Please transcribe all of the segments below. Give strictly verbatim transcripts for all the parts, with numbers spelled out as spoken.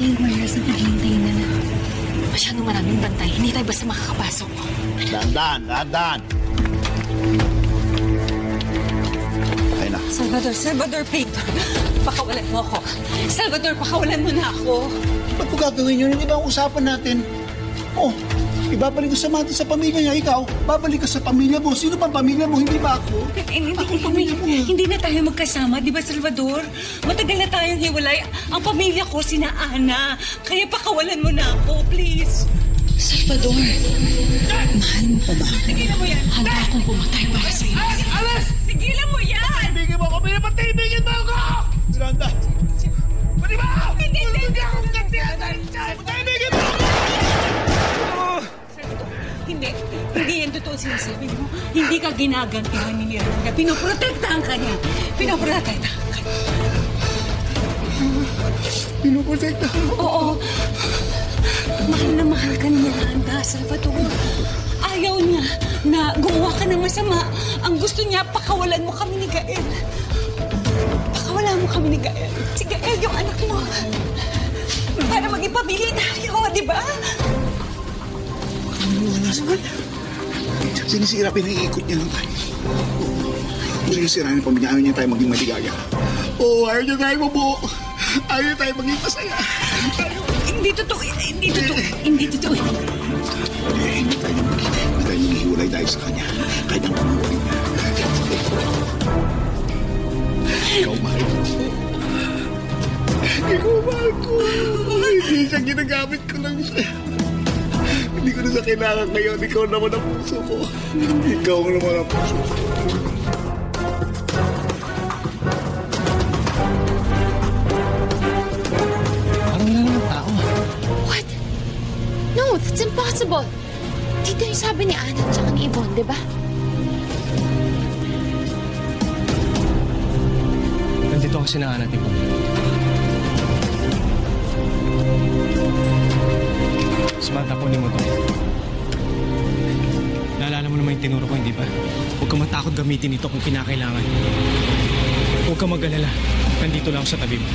Yung warehouse na paghintayin na na. Masyadong maraming bantay. Hindi tayo basta makakapasok. Dahan-dahan, dahan-dahan. Ay na. Salvador, Salvador, Pedro. Pakawalan mo ako. Salvador, pakawalan mo na ako. Ba't po gagawin yun? Hindi ba ang usapan natin? Oh, ibabalik ko sa mati sa pamilya niya. Ikaw, babalik ka sa pamilya mo. Sino pang pamilya mo? Hindi ba ako? Eh, hindi, ako pamilya mo. Hindi na tayo magkasama, di ba, Salvador? Matagal na tayong hiwalay. Ang pamilya ko, sina Ana. Kaya pakawalan mo na ako, please. Salvador, mahal mo pa ba? Tigilan mo yan. Handa akong pumatay para sa'yo. Alas! Tigilan mo yan! Patibigin mo ako! Pinapatibigin mo ako! Miranda! Pati ba? Hindi, hindi, hindi akong gantihan! Patibigin mo ako! Hindi. Hindi yan totoo sinasabi mo. Hindi ka ginagantihan ni Miranda. Pinoprotektahan ka niya. Pinoprotektahan ka niya. Pinoprotektahan mo? Oo. Mahal na mahal ka ni Miranda, Salvador. Ayaw niya na gumawa ka ng masama. Ang gusto niya, pakawalan mo kami ni Gael. Pakawalan mo kami ni Gael. Si Gael yung anak mo. Para maging pamilya tayo, di ba? Wala sa kanya. Sinisira, pinaiikot niya lang tayo. Sinisira niya pamilya. Ayaw niya tayo maging maligaya. Oo, ayaw niya tayo mabuo. Ayaw niya tayo maging masaya. Hindi totoo. Hindi totoo. Hindi totoo. Hindi tayo maging, hindi tayo maghihiwalay dahil sa kanya. Kahit ang pamilya niya. Ikaw, mahal ko. Ikaw, mahal ko. Hindi siya ginagamit ko lang siya. Hindi ko na sa kailangan ngayon. Ikaw naman ang puso ko. Ikaw naman ang puso ko. Parang wala naman tao. What? No, that's impossible. Dito yung sabi ni Ana at saka ni Yvonne, di ba? Nandito kasi na Ana at Yvonne. Samantha, kunin mo to. Naalala mo naman yung tinuro ko, hindi ba? Huwag ka matakot gamitin ito kung kinakailangan. Huwag ka mag-alala. Nandito lang sa tabi mo.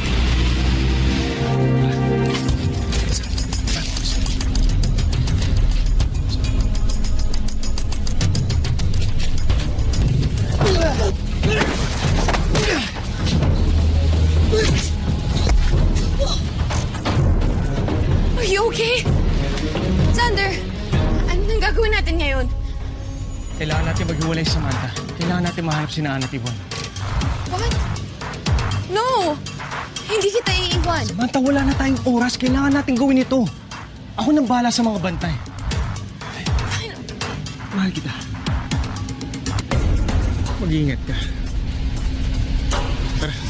Are you okay? Xander, ano nang gagawin natin ngayon? Kailangan natin maghiwalay sa Samantha. Kailangan natin mahanap si Ana at Yvonne. What? No! Hindi kita iiwan. Samantha, wala na tayong oras. Kailangan natin gawin ito. Ako nang bahala sa mga bantay. Mahal kita. Mag-iingat ka. Tara.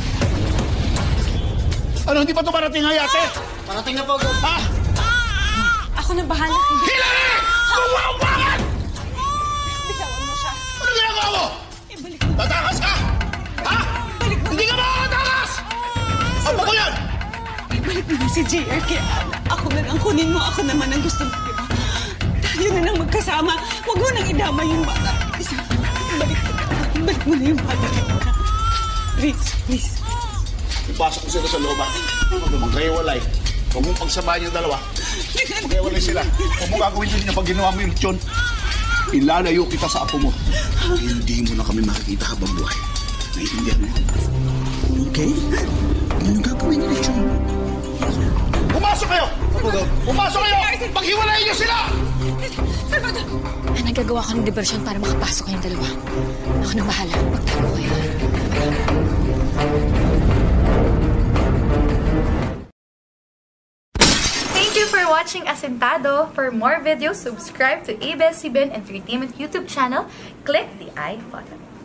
Ano, hindi pa ito parating ay ate? Parating na po, Gog. Ha? Ako na bahala. Hillary! Bumawakan! Bitawan mo siya. Ano ginagawa mo? Ibalik mo. Tatakas ka! Ha? Hindi ka makakatakas! Ang bago yan! Ibalik mo na si J R kaya ako na lang kunin mo. Ako naman ang gusto mo, di ba? Tayo na lang magkasama. Huwag mo nang idama yung bata. Ibalik mo na. Ibalik mo na yung bata. Please, please. Ipasok ko sila sa loob, ate. Huwag naman kayo walay. Huwag mong pagsamahin yung dalawa. Magkaiwalay sila. Huwag mo gagawin din niya pag ginawa mo yung lechon. Ilalayo kita sa apo mo. Hindi mo na kami makikita habang buhay. Naiintindihan mo. Okay? Ano gagawin niya lechon? Pumasok kayo! Pumasok kayo! Paghiwalayin niyo sila! Salvador! Ah, nagagawa ko ng diversion para makapasok kayong dalawa. Ako na bahala. Magtago kayo. Thank you for watching Asentado. For more videos, subscribe to A B S C B N Entertainment YouTube channel. Click the I button.